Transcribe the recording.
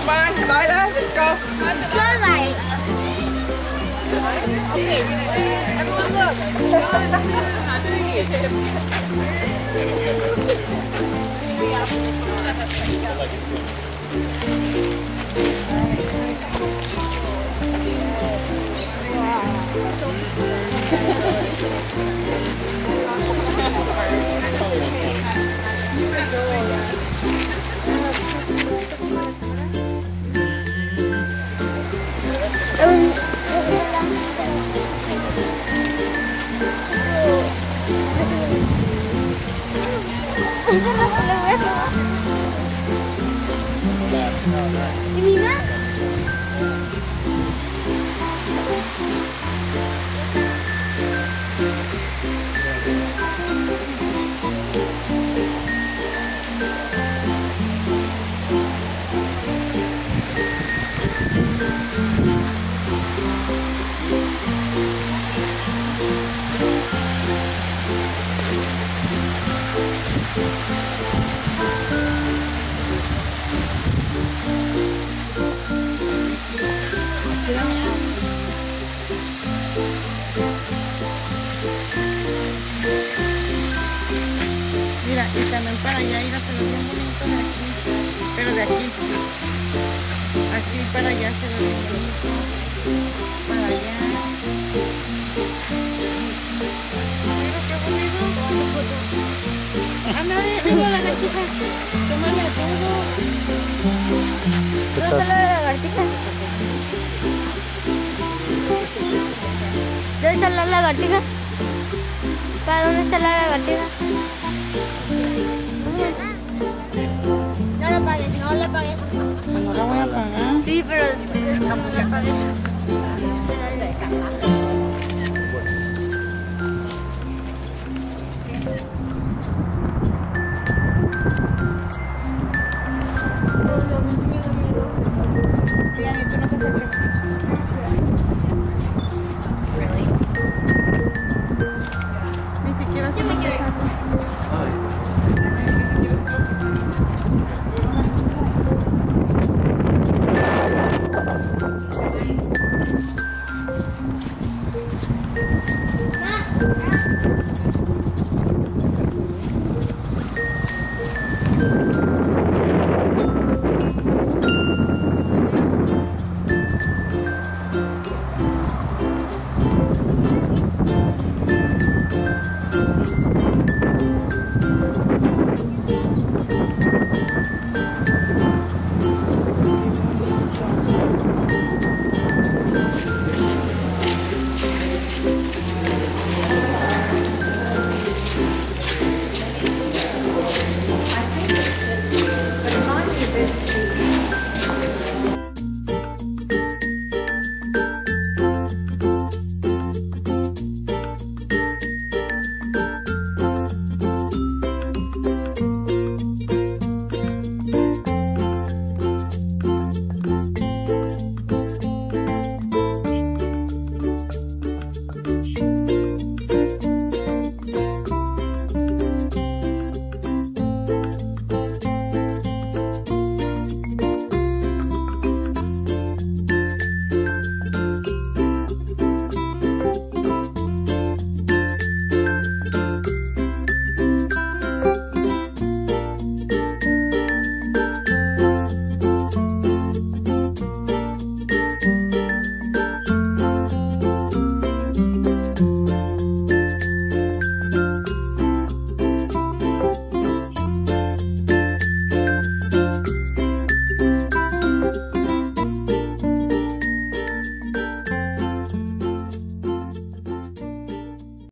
one, Lila, let's go. Just like. Okay, everyone look. Mira, y también para allá ir a hacer bien bonito de aquí, pero de aquí, así para allá se ve bien bonito, para allá. Mira qué bonito. Ándale, mira la lagartija, tómale todo. ¿Dónde está la lagartija? ¿Dónde está la lagartija? ¿Para dónde está la lagartija? No la pagues, no la pagues. No la voy a pagar. Sí, pero después de esto no la pagues.